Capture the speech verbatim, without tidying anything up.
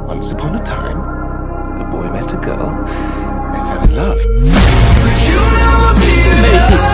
Once upon a time, a boy met a girl. They fell in love. Make